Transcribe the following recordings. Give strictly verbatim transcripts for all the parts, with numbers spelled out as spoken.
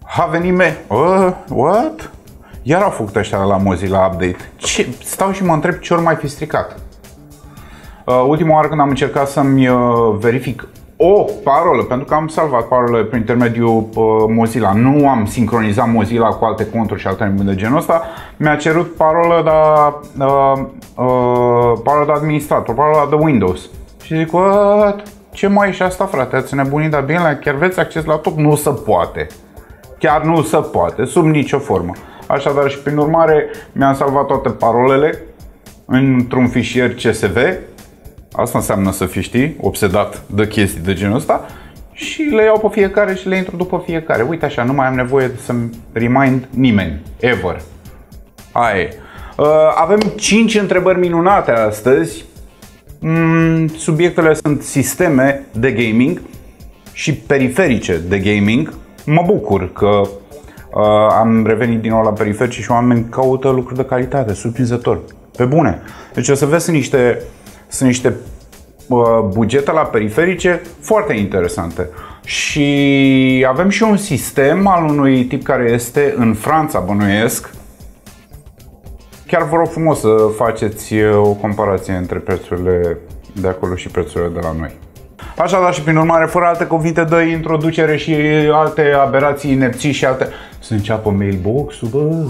A venit me... Uh, what? Iar au făcut ăștia la Mozilla Update. Ce? Stau și mă întreb ce ori mai fi stricat. Uh, ultima oară când am încercat să-mi uh, verific o parolă, pentru că am salvat parolele prin intermediul uh, Mozilla, nu am sincronizat Mozilla cu alte conturi și alte nebuni de genul ăsta, mi-a cerut parolă de, uh, uh, parolă de administrator, parolă de Windows. Și zic, what? Ce mai e și asta, frate? Ați nebunit, dar bine, chiar veți acces la tot? Nu se poate. Chiar nu se poate, sub nicio formă. Așadar și prin urmare mi-am salvat toate parolele într-un fișier C S V. Asta înseamnă să fii, știi, obsedat de chestii de genul ăsta. Și le iau pe fiecare și le intru după fiecare. Uite așa, nu mai am nevoie să-mi remind nimeni, ever. Aia e. Avem cinci întrebări minunate astăzi. Subiectele sunt sisteme de gaming și periferice de gaming. Mă bucur că uh, am revenit din nou la periferice și oamenii caută lucruri de calitate, surprinzător, pe bune. Deci o să vezi, sunt niște, sunt niște uh, bugete la periferice foarte interesante. Și avem și un sistem al unui tip care este în Franța, bănuiesc. Chiar vă rog frumos să faceți o comparație între prețurile de acolo și prețurile de la noi. Așadar și prin urmare, fără alte cuvinte de introducere și alte aberații, inepții și alte... Să înceapă mailbox-ul, bă!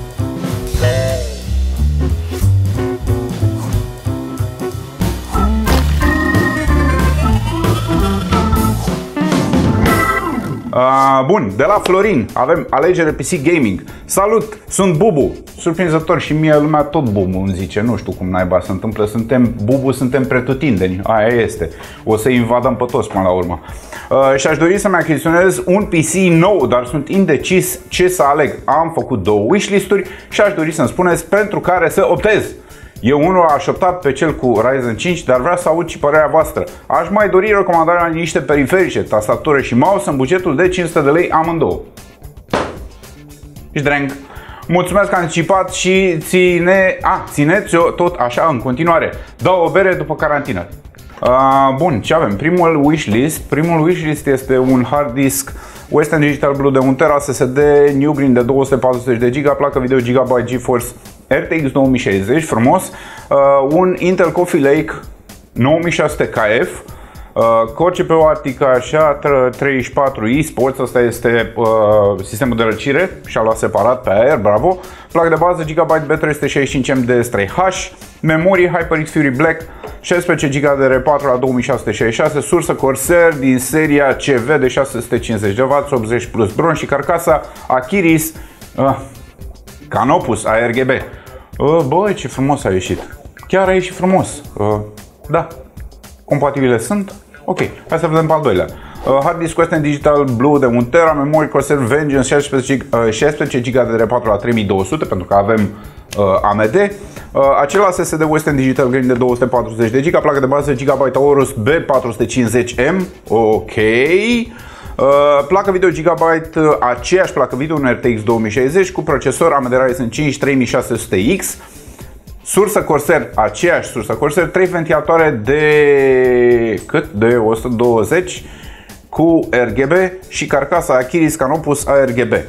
Uh, bun, de la Florin avem alegere P C Gaming. Salut, sunt Bubu. Surprinzător și mie lumea tot Bubu îmi zice. Nu știu cum naiba se întâmplă. Suntem Bubu, suntem pretutindeni. Aia este. O să invadăm pe toți până la urmă. uh, Și aș dori să-mi achiziționez un P C nou, dar sunt indecis ce să aleg. Am făcut două wishlist-uri și aș dori să-mi spuneți pentru care să optez. Eu unul aș opta pe cel cu Ryzen cinci, dar vreau să aud și părerea voastră. Aș mai dori recomandarea la niște periferice, tastatură și mouse în bugetul de cinci sute de lei amândouă. Și dreng. Mulțumesc anticipat și ține, a, țineți-o tot așa în continuare. Dau o bere după carantină. Uh, bun, ce avem? Primul wishlist. Primul wishlist este un hard disk Western Digital Blue de un tera, S S D New Green de două sute patruzeci de giga, placă video Gigabyte GeForce R T X două mii șaizeci, frumos, uh, un Intel Coffee Lake nouă mii șase sute K F, uh, Core C P U Arctic așa treizeci și patru i Sports, asta este uh, sistemul de răcire și a luat separat pe aer, bravo, placă de bază Gigabyte B trei sute șaizeci și cinci M D S trei H, memorie HyperX Fury Black șaisprezece giga D D R patru la două mii șase sute șaizeci și șase, sursă Corsair din seria C V de șase sute cincizeci de watt, optzeci plus bronz și carcasa Achiris uh, Canopus A R G B. Uh, băi, ce frumos a ieșit. Chiar a ieșit frumos. Uh, da. Compatibile sunt? Ok. Hai să vedem pe al doilea. Uh, hard disk Western Digital Blue de un tera, memorie Corsair Vengeance șaisprezece giga D D R patru la trei mii două sute, pentru că avem uh, A M D. Uh, același S S D Western Digital Green de două sute patruzeci de giga, placă de bază Gigabyte Aorus B patru sute cincizeci M. Ok. Uh, placă video Gigabyte, uh, aceeași placă video, un R T X două mii șaizeci cu procesor A M D Ryzen cinci trei mii șase sute X, sursă Corsair, aceeași sursă Corsair, trei ventilatoare de cât? De o sută douăzeci cu R G B și carcasa Achiris Canopus A R G B.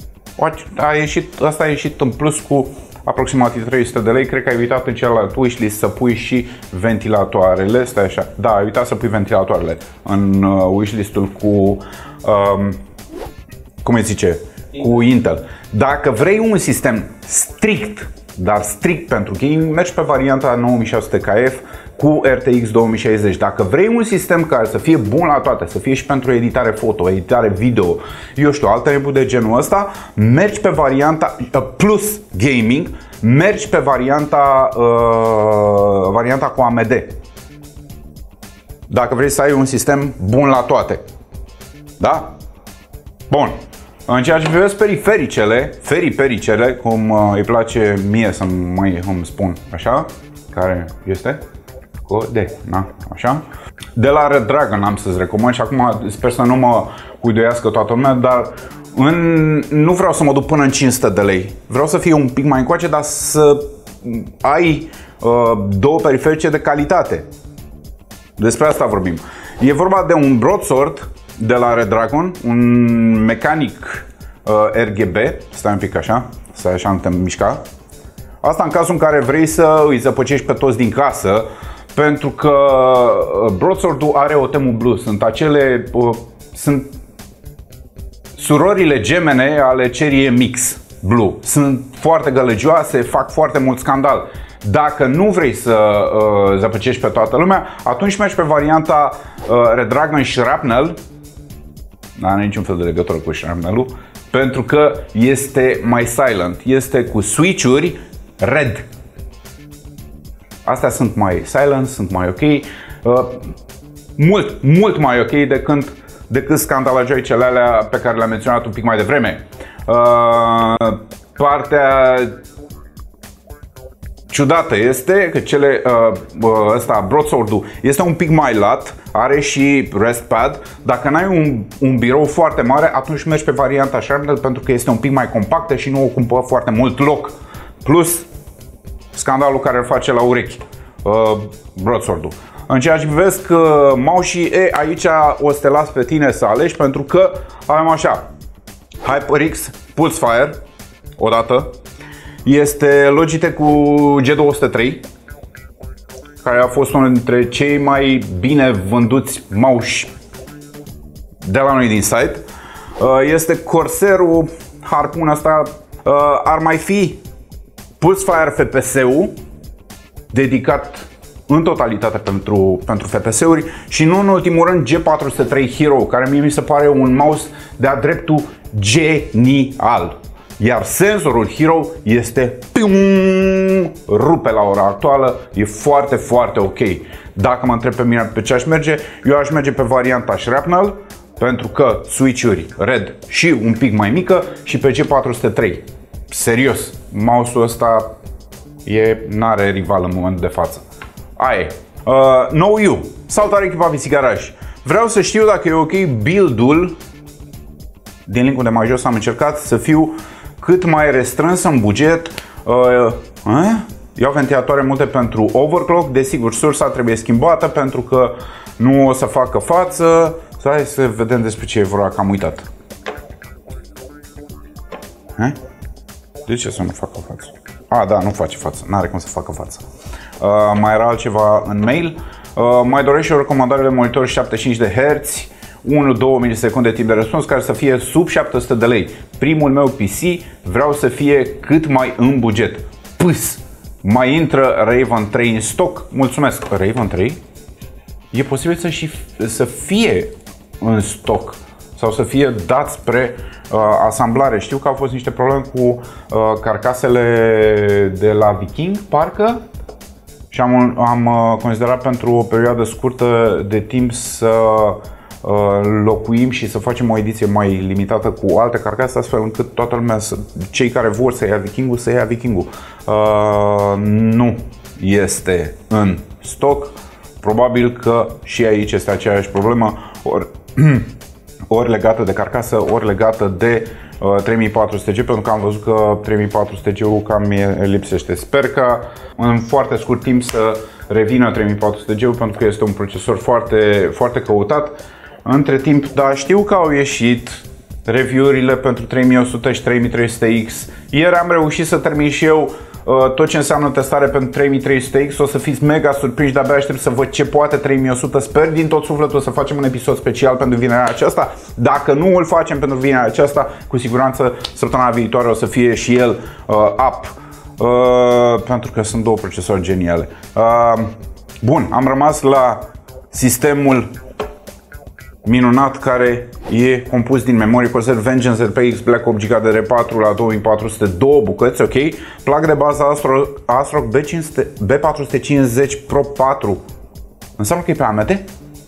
A ieșit, asta a ieșit în plus cu aproximativ trei sute de lei. Cred că ai uitat în celălalt wishlist să pui și ventilatoarele. Stai așa. Da, ai uitat să pui ventilatoarele în uh, wishlistul cu um, cum îi zice? Cu Intel. Dacă vrei un sistem strict, dar strict pentru gaming, mergi pe varianta nouă mii șase sute K F cu R T X două mii șaizeci. Dacă vrei un sistem care să fie bun la toate, să fie și pentru editare foto, editare video, eu știu, alte nebuni de genul ăsta, mergi pe varianta uh, plus gaming, mergi pe varianta uh, varianta cu A M D. Dacă vrei să ai un sistem bun la toate. Da? Bun. În ceea ce privește perifericele, feripericele, cum uh, îi place mie să mai îmi spun, așa, care este? Cu D, na, așa. De la Red Dragon am să-ți recomand și acum sper să nu mă huiduiască toată lumea, dar în, nu vreau să mă duc până în cinci sute de lei. Vreau să fie un pic mai încoace, dar să ai uh, două periferice de calitate. Despre asta vorbim. E vorba de un broadsword de la Red Dragon, un mecanic R G B. Stai un pic așa, stai așa, nu te mișca. Asta în cazul în care vrei să îi zăpăcești pe toți din casă, pentru că Broadsword-ul are O T M Blue. Sunt acele, uh, sunt surorile gemene ale serie Mix Blue. Sunt foarte gălăgioase, fac foarte mult scandal. Dacă nu vrei să uh, zăpăcești pe toată lumea, atunci mergi pe varianta uh, Redragon Shrapnel. Nu are niciun fel de legătură cu Shrapnel-ul, pentru că este mai silent. Este cu switch-uri red. Astea sunt mai silent, sunt mai ok. Uh, mult, mult mai ok decât, decât scandalajoicele alea pe care le-am menționat un pic mai devreme. Uh, partea ciudată este că cele, uh, ăsta, Broadsword-ul este un pic mai lat, are și rest pad. Dacă n-ai un, un birou foarte mare, atunci mergi pe varianta Shrapnel, pentru că este un pic mai compactă și nu ocupă foarte mult loc. Plus scandalul care îl face la urechi uh, Broadsword-ul. În ceea ce privesc uh, mouse-ii, e, aici o să te las pe tine să alegi, pentru că avem așa HyperX Pulsefire, odată. Este Logitech cu G două sute trei, care a fost unul dintre cei mai bine vânduți mouse de la noi din site. Este Corsair-ul Harpoon ăsta. Ar mai fi Pulsefire F P S-ul, dedicat în totalitate pentru, pentru F P S-uri, și nu în ultimul rând G patru sute trei Hero, care mie mi se pare un mouse de-a dreptul genial. Iar senzorul Hero este pium, rupe la ora actuală, e foarte, foarte ok. Dacă mă întreb pe mine pe ce aș merge, eu aș merge pe varianta Shrapnel, pentru că switch-uri red și un pic mai mică, și pe G patru sute trei. Serios, mouse-ul ăsta e, n-are rival în momentul de față. Aia e. Uh, nou you. Salutare echipa P C Garage. Vreau să știu dacă e ok build-ul. Din linkul de mai jos am încercat să fiu cât mai restrâns în buget. Uh, uh? Iau ventilatoare multe pentru overclock. Desigur, sursa trebuie schimbată pentru că nu o să facă față. Hai să vedem despre ce e vorba, că am uitat. Uh? De ce să nu facă față? A, da, nu face față. N-are cum să facă față. Uh, mai era altceva în mail. Uh, mai dorește o recomandare de monitor șaptezeci și cinci de herți, unu doi milisecunde timp de răspuns, care să fie sub șapte sute de lei. Primul meu P C vreau să fie cât mai în buget. Pâs! Mai intră Raven trei în stoc? Mulțumesc! Raven trei? E posibil să, și, să fie în stoc sau să fie dat spre uh, asamblare. Știu că au fost niște probleme cu uh, carcasele de la Viking, parcă, și am, am considerat pentru o perioadă scurtă de timp să uh, locuim și să facem o ediție mai limitată cu alte carcase, astfel încât toată lumea, să, cei care vor să ia Vikingul, să ia Vikingul. Uh, nu este în stoc. Probabil că și aici este aceeași problemă, ori, ori legată de carcasă, ori legată de uh, trei mii patru sute G, pentru că am văzut că trei mii patru sute G-ul cam lipsește. Sper ca în foarte scurt timp să revină trei mii patru sute G-ul, pentru că este un procesor foarte, foarte căutat. Între timp, da, știu că au ieșit review-urile pentru trei mii o sută și trei mii trei sute X. Ieri am reușit să termin și eu uh, tot ce înseamnă testare pentru trei mii trei sute X. O să fiți mega surprinși, de-abia aștept să văd ce poate trei mii o sută. Sper din tot sufletul să facem un episod special pentru vinerea aceasta. Dacă nu îl facem pentru vinerea aceasta, cu siguranță săptămâna viitoare o să fie și el uh, up. Uh, pentru că sunt două procesori geniale. Uh, bun, am rămas la sistemul minunat care e compus din memorie Corsair Vengeance R P X Black opt giga de D D R patru la două mii patru sute, două bucăți, ok. Placă de bază Astro, ASRock B cinci sute, B patru sute cincizeci Pro patru. Înseamnă că e pe A M D?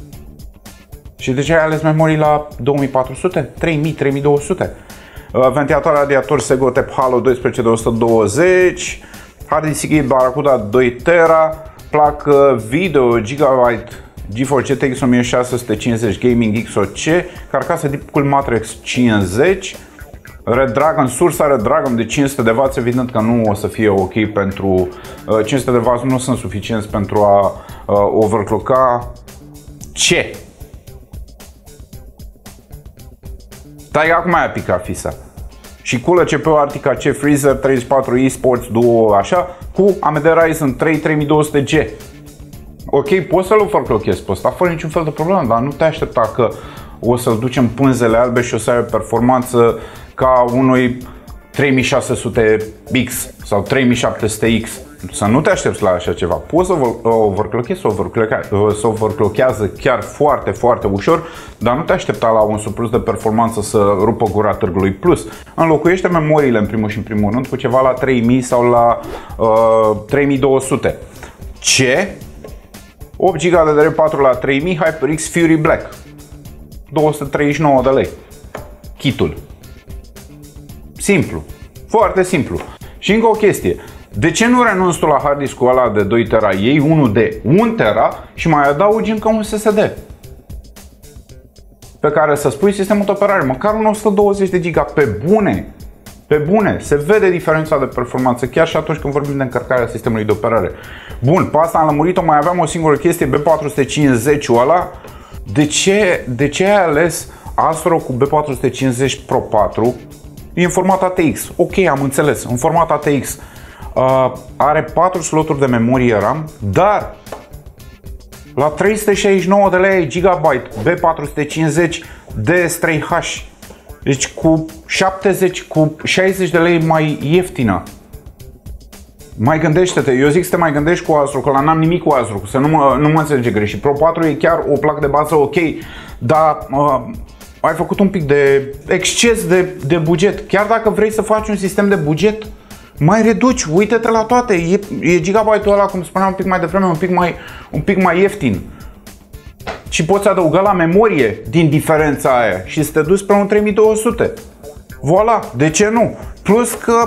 Și de ce ai ales memorii la două mii patru sute? trei mii, trei mii două sute? Ventilator radiator Segotep Halo doisprezece de o sută douăzeci, hard disk Seagate Barracuda doi tera, placă video Gigabyte GeForce G T X o mie șase sute cincizeci Gaming X O C, carcasă Deepcool Matrix cincizeci, Redragon, sursa Redragon de cinci sute de watt, evident că nu o să fie ok pentru cinci sute de watt, nu sunt suficienți pentru a uh, overclocka. Ce? Stai, acum aia pica fisa. și culă C P U Arctic A C Freezer treizeci și patru i Sports Duo așa cu A M D Ryzen trei trei mii două sute G. Ok, poți să-l overclockezi pe ăsta fără niciun fel de problemă, dar nu te aștepta că o să-l ducem pânzele albe și o să ai o performanță ca unui trei mii șase sute X sau trei mii șapte sute X. Să nu te aștepți la așa ceva. Poți să overclockezi, să overclockează chiar foarte, foarte ușor, dar nu te aștepta la un surplus de performanță să rupă gura târgului. Plus, înlocuiește memoriile în primul și în primul rând cu ceva la trei mii sau la uh, trei mii două sute. Ce? opt giga de D D R patru la trei mii HyperX Fury Black. două sute treizeci și nouă de lei. Kitul. Simplu. Foarte simplu. Și încă o chestie. De ce nu renunți tu la hard disk-ul ăla de doi tera? Iei unul de unu tera și mai adaugi încă un S S D pe care să spui sistemul de operare. Măcar un o sută douăzeci de giga. Pe bune. Pe bune. Se vede diferența de performanță chiar și atunci când vorbim de încărcarea sistemului de operare. Bun, pe asta am lămurit-o. Mai aveam o singură chestie. B patru sute cincizeci-ul ăla. De ce, de ce ai ales Astro cu B patru sute cincizeci Pro patru? E în format A T X. Ok, am înțeles. În format A T X. Uh, are patru sloturi de memorie RAM, dar la trei sute șaizeci și nouă de lei gigabyte B patru sute cincizeci D S trei H. Deci cu șaptezeci, cu șaizeci de lei mai ieftină. Mai gândește-te, eu zic să te mai gândești cu Astro, că la n-am nimic cu Astro, să nu mă, nu mă înțelege greșit. Pro patru e chiar o placă de bază ok, dar uh, ai făcut un pic de exces de, de buget. Chiar dacă vrei să faci un sistem de buget, mai reduci, uite-te la toate. E, e gigabyte-ul ăla, cum spuneam un pic mai devreme, un pic mai, un pic mai ieftin. Și poți adăuga la memorie din diferența aia și să te duci spre un trei mii două sute. Voilà, de ce nu? Plus că,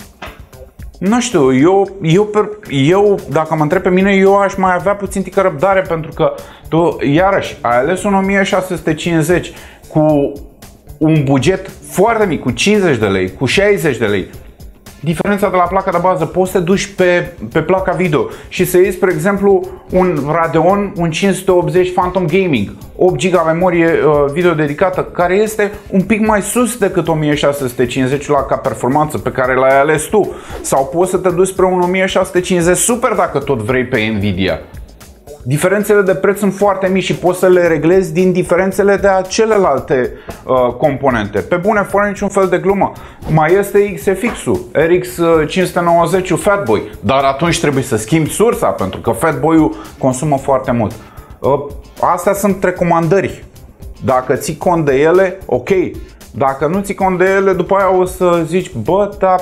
nu știu, eu, eu, eu dacă mă întreb pe mine, eu aș mai avea puțin tică răbdare, pentru că tu, iarăși, ai ales un o mie șase sute cincizeci cu un buget foarte mic, cu cincizeci de lei, cu șaizeci de lei. Diferența de la placa de bază, poți să te duci pe, pe placa video și să iei, spre exemplu, un Radeon, un cinci sute optzeci Phantom Gaming, opt giga memorie uh, video dedicată, care este un pic mai sus decât o mie șase sute cincizeci la ca performanță pe care l-ai ales tu. Sau poți să te duci spre un o mie șase sute cincizeci Super dacă tot vrei pe Nvidia. Diferențele de preț sunt foarte mici și poți să le reglezi din diferențele de a celelalte uh, componente. Pe bune, fără niciun fel de glumă. Mai este X F X-ul, R X cinci sute nouăzeci-ul Fatboy, dar atunci trebuie să schimbi sursa, pentru că Fatboy-ul consumă foarte mult. Uh, astea sunt recomandări. Dacă ții cont de ele, ok. Dacă nu ții cont de ele, după aia o să zici, bă, dar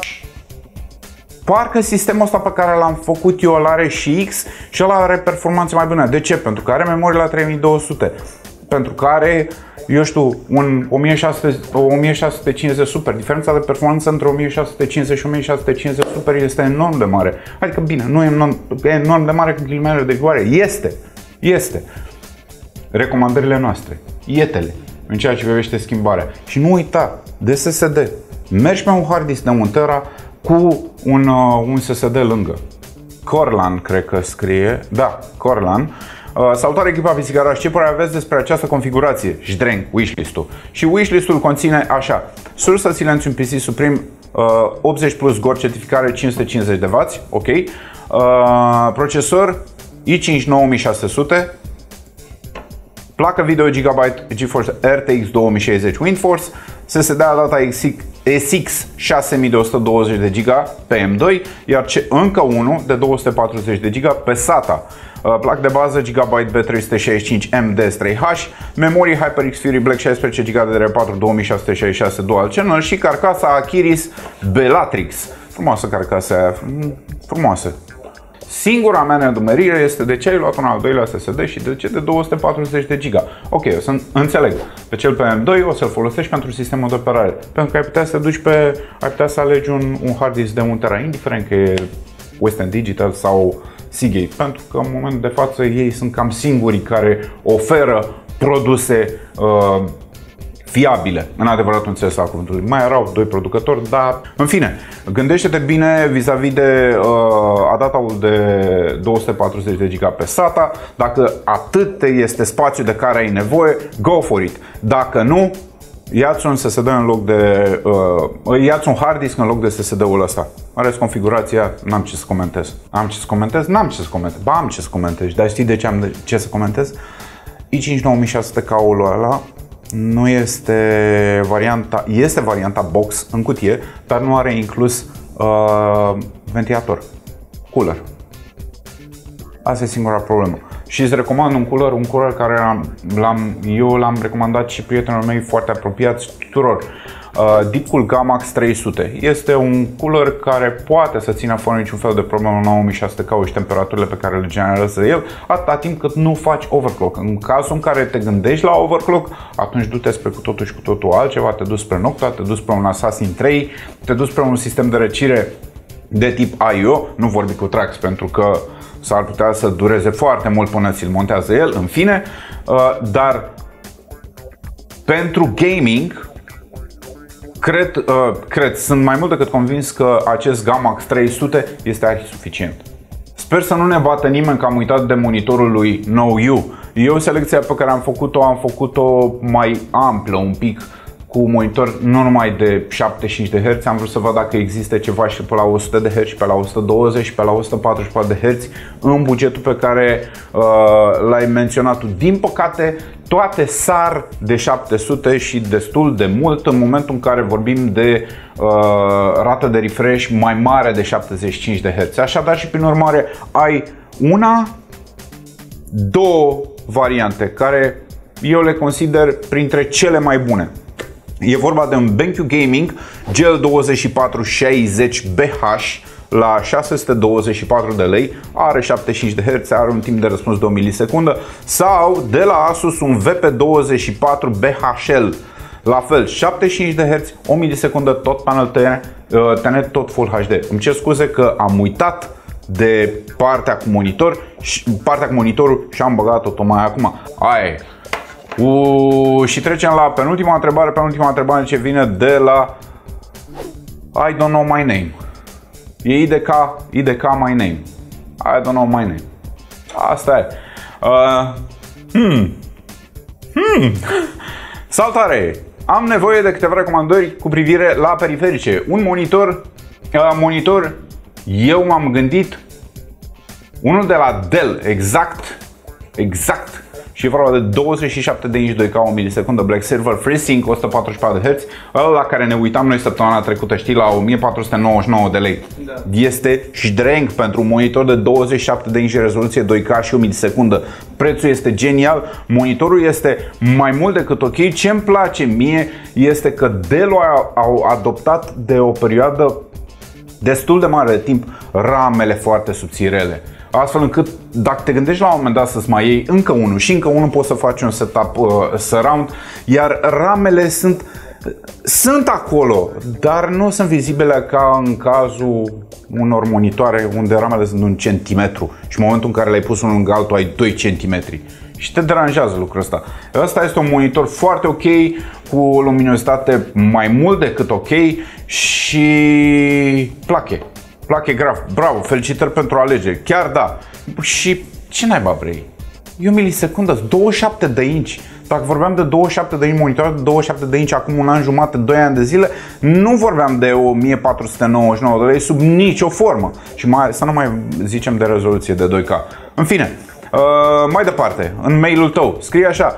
parcă sistemul ăsta pe care l-am făcut eu îl are și X și ăla are performanțe mai bune. De ce? Pentru că are memorie la trei mii două sute. Pentru că are, eu știu, un o mie șase sute cincizeci Super. Diferența de performanță între o mie șase sute cincizeci și o mie șase sute cincizeci Super este enorm de mare. Adică bine, nu e enorm, e enorm de mare cu ghilimele de rigoare. Este. Este. Recomandările noastre. Ietele. În ceea ce privește schimbarea. Și nu uita de S S D. Mergi pe un hard disk de un tera cu un, uh, un S S D lângă. Corlan, cred că scrie. Da, Corlan. Uh, salutare echipa P C Garage. Ce părere aveți despre această configurație? Jdreng, wishlist-ul. Și wishlist-ul conține așa: sursă silențiu în P C Supreme uh, optzeci plus G O R certificare cinci sute cincizeci de wați, ok. Uh, procesor i cinci nouă mii șase sute. Placă video Gigabyte GeForce R T X două mii șaizeci WindForce. S S D data S X șase mii două sute douăzeci de giga pe M doi, iar încă unul de două sute patruzeci de giga pe SATA. Placă de bază Gigabyte B trei sute șaizeci și cinci M D S trei H, memorie HyperX Fury Black șaisprezece giga de D D R patru două mii șase sute șaizeci și șase Dual Channel și carcasa Achiris Bellatrix. Frumoasă carcasa aia, frumoasă. Singura mea nedumerire este de ce ai luat un al doilea S S D și de ce de două sute patruzeci de giga. Ok, o să înțeleg. Pe cel pe M doi o să-l folosești pentru sistemul de operare. Pentru că ai putea să te duci pe, ai putea să alegi un, un hard disk de un tera, indiferent că e Western Digital sau Seagate. Pentru că în momentul de față ei sunt cam singurii care oferă produse uh, fiabile, în adevăratul înțeles al cuvântului. Mai erau doi producători, dar în fine, gândește-te bine vis-a-vis de uh, adaptatul de două sute patruzeci de giga pe SATA. Dacă atât este spațiul de care ai nevoie, go for it. Dacă nu, ia-ți un S S D în loc de... Uh, ia-ți un hard disk în loc de S S D-ul ăsta. Are configurația, n-am ce să comentez. Am ce să comentez? N-am ce să comentez. Ba, am ce să comentez. Dar știi de ce am de ce să comentez? i cinci nouă mii șase sute K-ul ăla nu este varianta... Este varianta box în cutie, dar nu are inclus uh, ventilator. Cooler. Asta e singura problemă. Și îți recomand un cooler, un cooler care l-am, eu l-am recomandat și prietenilor mei foarte apropiați tuturor. Uh, Deepcool Gamax trei sute. Este un cooler care poate să țină fără niciun fel de problemă nouă mii șase sute K și temperaturile pe care le generează el, atâta timp cât nu faci overclock. În cazul în care te gândești la overclock, atunci du-te spre cu totul și cu totul altceva, te duci spre Noctua, te duci spre un Assassin trei, te duci spre un sistem de răcire de tip I O, nu vorbi cu Trax pentru că s-ar putea să dureze foarte mult până ți-l montează el, în fine, dar pentru gaming, cred, cred, sunt mai mult decât convins că acest Gamax trei sute este arhi suficient. Sper să nu ne bată nimeni că am uitat de monitorul lui No U. Eu selecția pe care am făcut-o, am făcut-o mai amplă un pic, cu monitor nu numai de șaptezeci și cinci de herți, am vrut să văd dacă există ceva și pe la o sută de herți, și pe la o sută douăzeci, și pe la o sută patruzeci și patru de herți în bugetul pe care uh, l-ai menționat tu. Din păcate, toate sar de șapte sute și destul de mult în momentul în care vorbim de uh, rată de refresh mai mare de șaptezeci și cinci de herți. Așadar și prin urmare ai una, două variante care eu le consider printre cele mai bune. E vorba de un BenQ Gaming G L douăzeci și patru șaizeci B H la șase sute douăzeci și patru de lei, are șaptezeci și cinci de herți, are un timp de răspuns de o milisecundă, sau de la Asus un V P douăzeci și patru B H L, la fel șaptezeci și cinci de herți, o milisecundă, tot panel T N, tot Full H D. Îmi cer scuze că am uitat de partea cu monitor, partea cu monitorul și am băgat-o tocmai acum. Aia. Uh, și trecem la penultima întrebare, penultima întrebare ce vine de la I don't know my name. E I D K, I D K my name. I don't know my name. Asta e. Uh, hmm. Hmm. Salutare! Am nevoie de câteva recomandări cu privire la periferice. Un monitor, uh, monitor, eu m-am gândit, unul de la Dell, exact, exact. Și e vorba de douăzeci și șapte de inci doi K o milisecundă Black Silver FreeSync o sută patruzeci și patru de herți, ăla la care ne uitam noi săptămâna trecută, știi, la o mie patru sute nouăzeci și nouă de lei. Da. Este șdrenc pentru un monitor de douăzeci și șapte de inci rezoluție doi K și o milisecundă. Prețul este genial, monitorul este mai mult decât ok. Ce îmi place mie este că Dell au adoptat de o perioadă destul de mare de timp ramele foarte subțirele. Astfel încât dacă te gândești la un moment dat să-ți mai iei încă unul și încă unul, poți să faci un setup uh, surround, iar ramele sunt, sunt acolo, dar nu sunt vizibile ca în cazul unor monitoare unde ramele sunt un centimetru și în momentul în care le-ai pus unul în altul ai doi centimetri. Și te deranjează lucrul ăsta. Ăsta este un monitor foarte ok, cu luminositate mai mult decât ok și plache. Plache grav, bravo, felicitări pentru alegere, chiar da. Și ce naiba vrei? E o milisecundă, douăzeci și șapte de inci. Dacă vorbeam de douăzeci și șapte de inci, monitor de douăzeci și șapte de inci acum un an jumate, doi ani de zile, nu vorbeam de o mie patru sute nouăzeci și nouă de lei sub nicio formă. Și mai, să nu mai zicem de rezoluție de doi K. În fine, uh, mai departe, în mailul tău, scrie așa.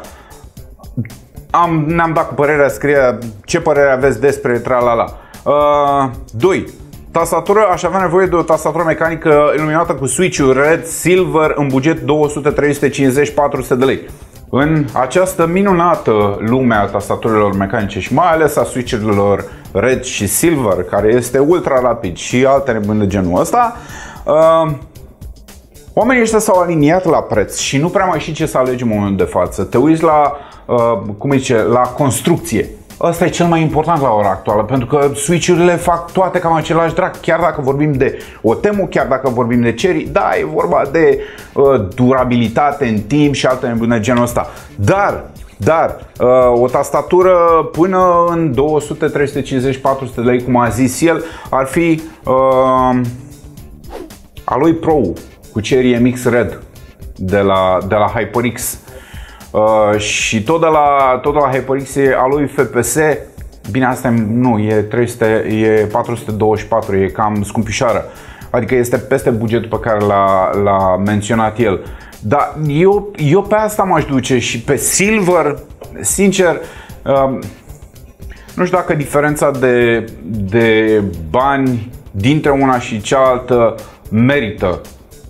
Am, ne-am dat cu părerea, scrie ce părere aveți despre tralala. Uh, doi. Tastatură, aș avea nevoie de o tastatură mecanică iluminată cu switch-uri red, silver, în buget două sute, trei sute cincizeci, patru sute de lei. În această minunată lume a tastaturilor mecanice și mai ales a switch-urilor red și silver, care este ultra rapid și alte nebuni de genul ăsta, uh, oamenii ăștia s-au aliniat la preț și nu prea mai știi ce să alegi în momentul de față. Te uiți la, uh, cum zice, la construcție. Asta e cel mai important la ora actuală, pentru că switch-urile fac toate cam același drag, chiar dacă vorbim de Otemu, chiar dacă vorbim de Cherry, da, e vorba de uh, durabilitate în timp și alte nebune de genul ăsta. Dar, dar, uh, o tastatură până în două sute, trei sute cincizeci, patru sute de lei, cum a zis el, ar fi uh, a lui Pro cu Cherry M X Red de la, de la HyperX. Uh, și tot de la, tot de la HyperX e a lui F P S. Bine, asta e, nu, e, trei sute, e patru sute douăzeci și patru, e cam scumpișoară. Adică este peste bugetul pe care l-a menționat el. Dar eu, eu pe asta m-aș duce și pe Silver, sincer, uh, nu știu dacă diferența de, de bani dintre una și cealaltă merită.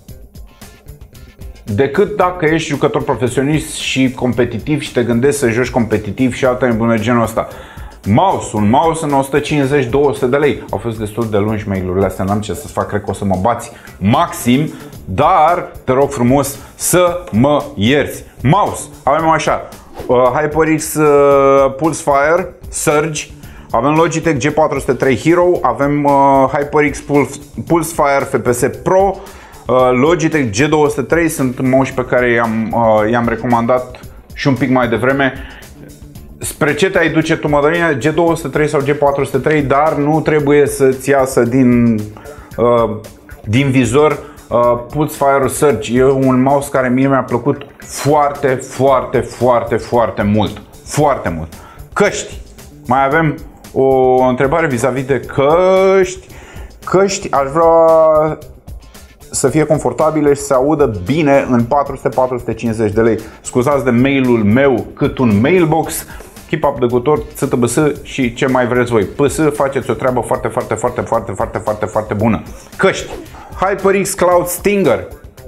Decât dacă ești jucător profesionist și competitiv și te gândești să joci competitiv și altă nebună genul ăsta. Mouse, un mouse în o sută cincizeci - două sute de lei. Au fost destul de lungi mail-urile astea, n-am ce să-ți fac, cred că o să mă bați maxim, dar te rog frumos să mă ierți. Mouse, avem așa, uh, HyperX uh, Pulsefire Surge, avem Logitech G patru zero trei Hero, avem uh, HyperX Pulsefire F P S Pro, uh, Logitech G două zero trei, sunt mouse pe care i-am uh, i-am recomandat și un pic mai devreme. Spre ce te-ai duce tu, Mădălina? G două zero trei sau G patru zero trei, dar nu trebuie să-ți iasă din, uh, din vizor uh, Pulsefire Surge. E un mouse care mie mi-a plăcut foarte, foarte, foarte, foarte mult. Foarte mult. Căști. Mai avem o întrebare vis-a-vis de căști. Căști aș vrea să fie confortabile și să audă bine în patru sute - patru sute cincizeci de lei. Scuzați de mailul meu cât un mailbox. Keep up the good work, S T B S și ce mai vreți voi. P S, faceți o treabă foarte, foarte, foarte, foarte, foarte, foarte, foarte bună. Căști. HyperX Cloud Stinger.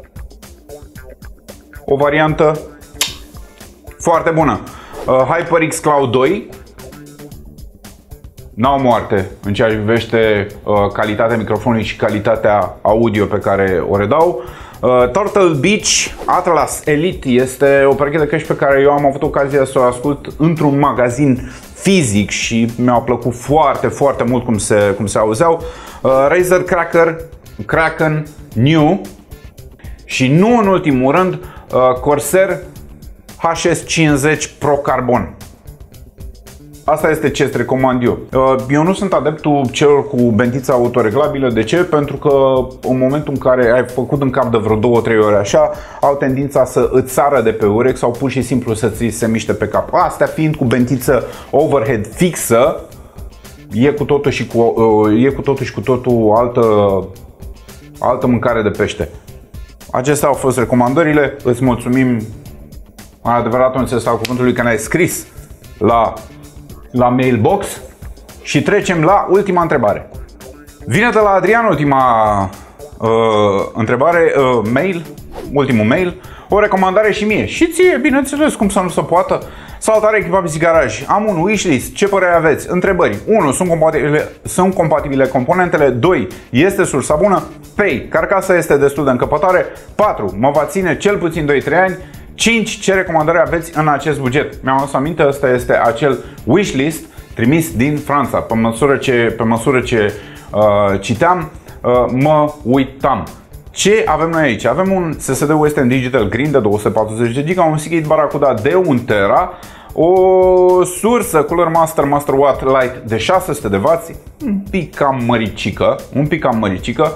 O variantă foarte bună. Uh, HyperX Cloud doi. N-au moarte în ceea ce privește uh, calitatea microfonului și calitatea audio pe care o redau. Uh, Turtle Beach Atlas Elite este o pereche de căști pe care eu am avut ocazia să o ascult într-un magazin fizic și mi-au plăcut foarte, foarte mult cum se, cum se auzeau. Uh, Razer Cracker, Kraken New și nu în ultimul rând uh, Corsair H S cincizeci Pro Carbon. Asta este ce îți recomand eu. Eu nu sunt adeptul celor cu bentița autoreglabilă. De ce? Pentru că în momentul în care ai făcut în cap de vreo două trei ore așa, au tendința să îți sară de pe urechi sau pur și simplu să ți se miște pe cap. Astea fiind cu bentiță overhead fixă, e cu totul și cu, e cu totul și cu totul altă, altă mâncare de pește. Acestea au fost recomandările. Îți mulțumim adevărat în sensul cuvântului că ne-ai scris la la mailbox și trecem la ultima întrebare. Vine de la Adrian ultima uh, întrebare, uh, mail, ultimul mail, o recomandare și mie. Și ție, bineînțeles, cum să nu se poată. Salutare, echipa P C Garage. Am un wishlist. Ce părere aveți? Întrebări. unu. Sunt compatibile, sunt compatibile componentele. doi. Este sursa bună. trei. Carcasa este destul de încăpătoare. patru. Mă va ține cel puțin doi trei ani. cinci. Ce recomandări aveți în acest buget? Mi-am adus aminte, ăsta este acel wishlist trimis din Franța. Pe măsură ce, pe măsură ce uh, citeam, uh, mă uitam. Ce avem noi aici? Avem un S S D Western Digital Green de două sute patruzeci de giga, un Seagate Barracuda de un tera, o sursă Cooler Master Master Watt Lite de șase sute de wați, un pic cam măricică, un pic cam măricică.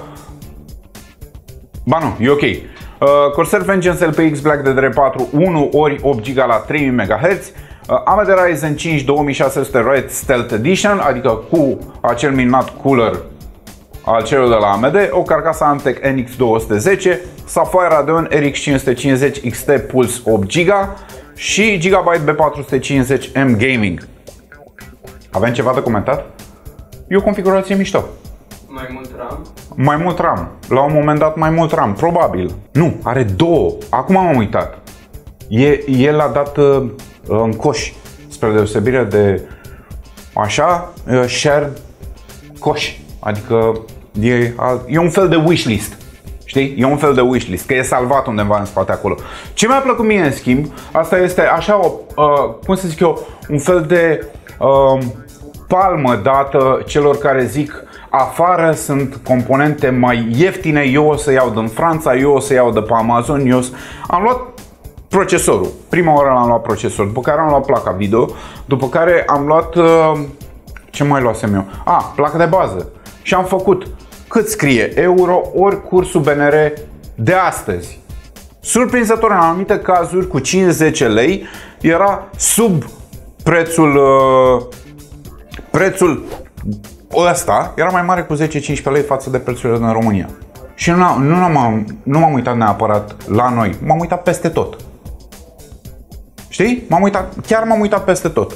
Ba nu, e ok. Uh, Corsair Vengeance L P X Black D D R patru unu ori opt giga la trei mii de megahertz, uh, A M D Ryzen cinci două mii șase sute Red Stealth Edition, adică cu acel minunat cooler al celor de la A M D, o carcasă Antec N X două sute zece, Sapphire Radeon R X cinci sute cincizeci X T Pulse opt giga și Gigabyte B patru sute cincizeci M Gaming. Avem ceva de comentat? E o configurație mișto. Mai mult RAM? Mai mult RAM. La un moment dat mai mult RAM, probabil. Nu, are două. Acum am uitat. E, el a dat uh, în coș, spre deosebire de așa, uh, shared coș. Adică e, e un fel de wishlist. Știi? E un fel de wishlist, că e salvat undeva în spate acolo. Ce mi-a plăcut mie, în schimb, asta este așa, o, uh, cum să zic eu, un fel de uh, palmă dată celor care zic afară sunt componente mai ieftine, eu o să iau din Franța, eu o să iau de pe Amazon, eu o să... Am luat procesorul. Prima oară l-am luat procesor, după care am luat placa video, după care am luat... Uh, ce mai luasem eu? A, placa de bază. Și am făcut cât scrie euro ori cursul B N R de astăzi. Surprinzător, în anumite cazuri, cu cinci zece lei, era sub prețul, uh, prețul ăsta, era mai mare cu zece cincisprezece lei față de prețurile din România. Și nu, nu, m-am, nu m-am uitat neapărat la noi, m-am uitat peste tot. Știi? M-am uitat, chiar m-am uitat peste tot.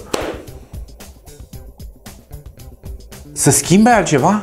Să schimbe altceva?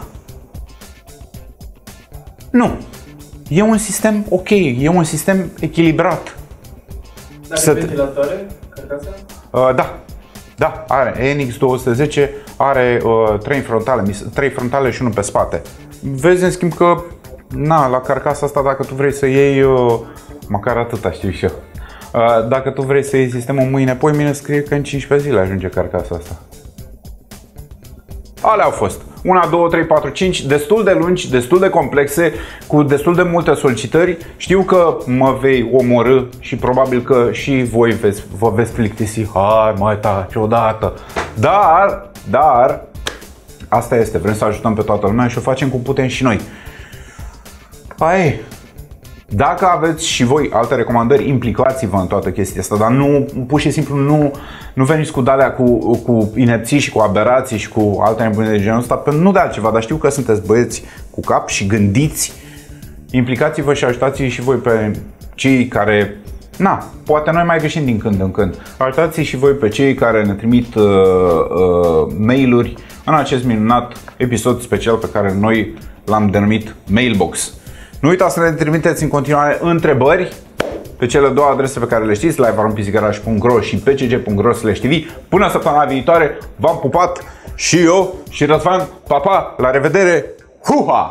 Nu. E un sistem ok, e un sistem echilibrat. Are Să ventilatoare, carcasa? Uh, da. Da, are N X două sute zece, are uh, trei frontale, trei frontale și unul pe spate. Vezi în schimb că na, la carcasa asta, dacă tu vrei să iei uh, măcar atâta știu și eu. Uh, dacă tu vrei să iei sistemul mâine, poi mine scrie că în cincisprezece zile ajunge carcasa asta. Alea au fost. unu, doi, trei, patru, cinci, destul de lungi, destul de complexe, cu destul de multe solicitări. Știu că mă vei omorâ și probabil că și voi veți, vă veți plictisi. Hai, mai taci odată. Dar, dar, asta este. Vrem să ajutăm pe toată lumea și o facem cum putem și noi. Hai. Dacă aveți și voi alte recomandări, implicați-vă în toată chestia asta, dar nu, pur și simplu nu, nu veniți cu dalea cu, cu inepții și cu aberații și cu alte nebunii de genul ăsta, pentru nu de altceva, dar știu că sunteți băieți cu cap și gândiți. Implicați-vă și ajutați și voi pe cei care, na, poate noi mai greșim din când în când. Ajutați și voi pe cei care ne trimit uh, uh, mail-uri în acest minunat episod special pe care noi l-am denumit Mailbox. Nu uitați să ne trimiteți în continuare întrebări pe cele două adrese pe care le știți, live arond pisigaraj punct ro și p c g punct ro slash t v. Până săptămâna viitoare, v-am pupat și eu și Răzvan. Pa, pa, la revedere! Huha!